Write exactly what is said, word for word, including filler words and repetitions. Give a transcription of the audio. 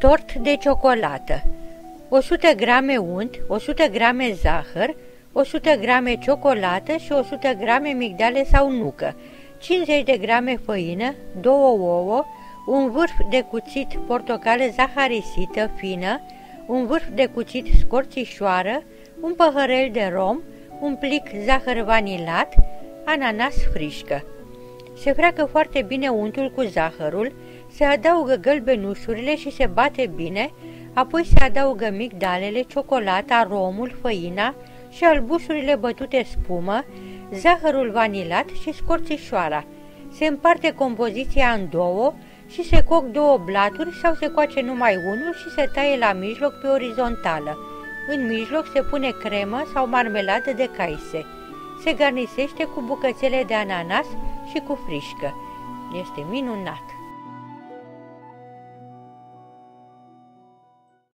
Tort de ciocolată. o sută grame unt, o sută grame zahăr, o sută grame ciocolată și o sută grame migdale sau nucă, cincizeci de grame făină, două ouă, un vârf de cuțit portocală zaharisită fină, un vârf de cuțit scorțișoară, un păhărel de rom, un plic zahăr vanilat, ananas frișcă. Se freacă foarte bine untul cu zahărul, se adaugă gălbenușurile și se bate bine, apoi se adaugă migdalele, ciocolata, romul, făina și albușurile bătute spumă, zahărul vanilat și scorțișoara. Se împarte compoziția în două și se coc două blaturi sau se coace numai unul și se taie la mijloc pe orizontală. În mijloc se pune cremă sau marmeladă de caise. Se garnisește cu bucățele de ananas și cu frișcă. Este minunat!